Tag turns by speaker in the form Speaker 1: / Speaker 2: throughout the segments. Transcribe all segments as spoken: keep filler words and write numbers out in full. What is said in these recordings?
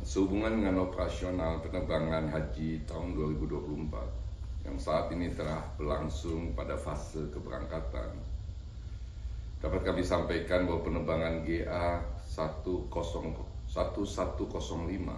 Speaker 1: Sehubungan dengan operasional penerbangan haji tahun dua ribu dua puluh empat yang saat ini telah berlangsung pada fase keberangkatan, dapat kami sampaikan bahwa penerbangan G A satu satu nol lima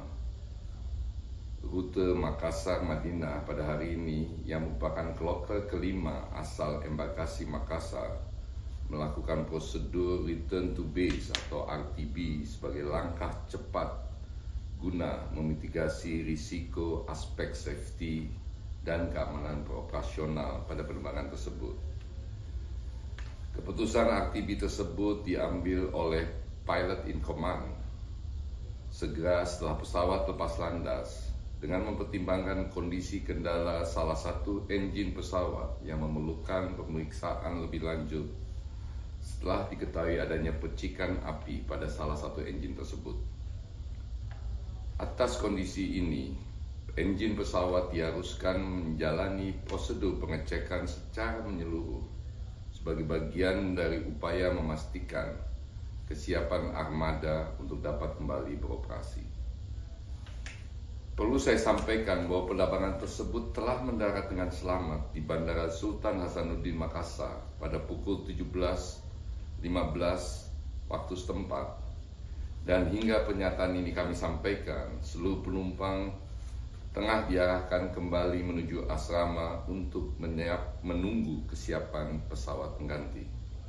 Speaker 1: rute Makassar-Madinah pada hari ini yang merupakan kloter kelima asal embarkasi Makassar melakukan prosedur return to base atau R T B sebagai langkah cepat guna memitigasi risiko aspek safety dan keamanan operasional pada penerbangan tersebut. Keputusan R T B tersebut diambil oleh pilot in command segera setelah pesawat lepas landas dengan mempertimbangkan kondisi kendala salah satu enjin pesawat yang memerlukan pemeriksaan lebih lanjut setelah diketahui adanya percikan api pada salah satu enjin tersebut. Atas kondisi ini, enjin pesawat diharuskan menjalani prosedur pengecekan secara menyeluruh sebagai bagian dari upaya memastikan kesiapan armada untuk dapat kembali beroperasi. Perlu saya sampaikan bahwa penerbangan tersebut telah mendarat dengan selamat di Bandara Sultan Hasanuddin Makassar pada pukul tujuh belas lima belas waktu setempat, dan hingga pernyataan ini kami sampaikan, seluruh penumpang tengah diarahkan kembali menuju asrama untuk menyiap, menunggu kesiapan pesawat pengganti.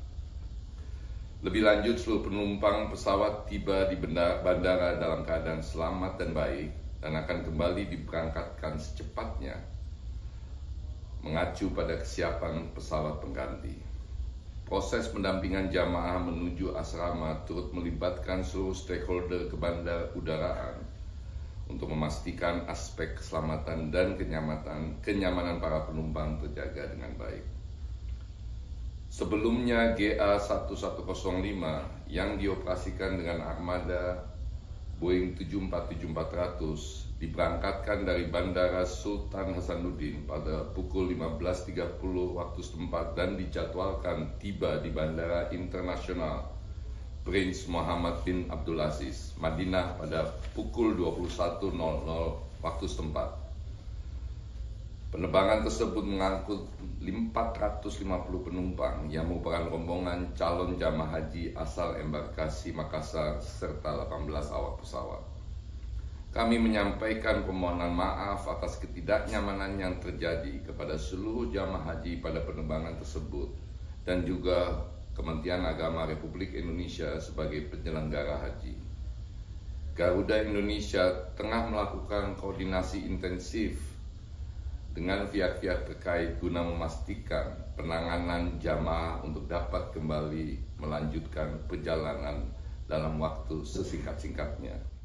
Speaker 1: Lebih lanjut, seluruh penumpang pesawat tiba di bandara dalam keadaan selamat dan baik dan akan kembali diberangkatkan secepatnya mengacu pada kesiapan pesawat pengganti. Proses pendampingan jamaah menuju asrama turut melibatkan seluruh stakeholder ke bandar udaraan untuk memastikan aspek keselamatan dan kenyamanan, kenyamanan para penumpang terjaga dengan baik. Sebelumnya G A satu satu nol lima yang dioperasikan dengan armada Boeing tujuh empat tujuh empat ratus diberangkatkan dari Bandara Sultan Hasanuddin pada pukul lima belas tiga puluh waktu setempat dan dijadwalkan tiba di Bandara Internasional Prince Muhammad bin Abdulaziz, Madinah pada pukul dua puluh satu nol nol waktu setempat. Penerbangan tersebut mengangkut empat ratus lima puluh penumpang yang merupakan rombongan calon jamaah haji asal embarkasi Makassar serta delapan belas awak pesawat. Kami menyampaikan permohonan maaf atas ketidaknyamanan yang terjadi kepada seluruh jamaah haji pada penerbangan tersebut dan juga Kementerian Agama Republik Indonesia sebagai penyelenggara haji. Garuda Indonesia tengah melakukan koordinasi intensif dengan pihak-pihak terkait guna memastikan penanganan jamaah untuk dapat kembali melanjutkan perjalanan dalam waktu sesingkat-singkatnya.